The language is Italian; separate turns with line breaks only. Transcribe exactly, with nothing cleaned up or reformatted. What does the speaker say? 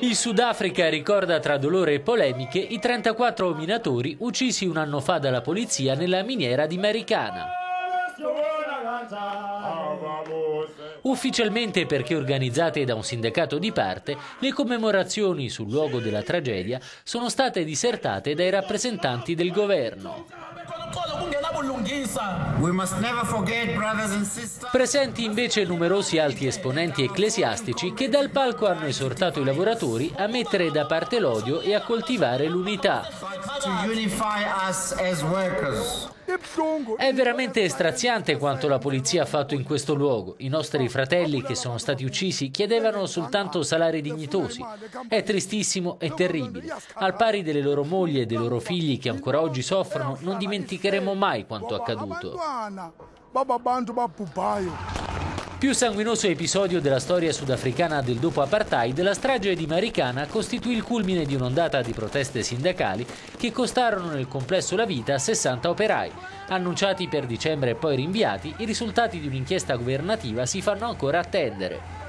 Il Sudafrica ricorda tra dolore e polemiche i trentaquattro minatori uccisi un anno fa dalla polizia nella miniera di Marikana. Ufficialmente, perché organizzate da un sindacato di parte, le commemorazioni sul luogo della tragedia sono state disertate dai rappresentanti del governo. Presenti invece numerosi alti esponenti ecclesiastici che dal palco hanno esortato i lavoratori a mettere da parte l'odio e a coltivare l'unità. È veramente straziante quanto la polizia ha fatto in questo luogo. I nostri fratelli che sono stati uccisi chiedevano soltanto salari dignitosi. È tristissimo e terribile. Al pari delle loro mogli e dei loro figli che ancora oggi soffrono, non dimenticheremo mai quanto accaduto. Più sanguinoso episodio della storia sudafricana del dopo apartheid, la strage di Marikana costituì il culmine di un'ondata di proteste sindacali che costarono nel complesso la vita a sessanta operai. Annunciati per dicembre e poi rinviati, i risultati di un'inchiesta governativa si fanno ancora attendere.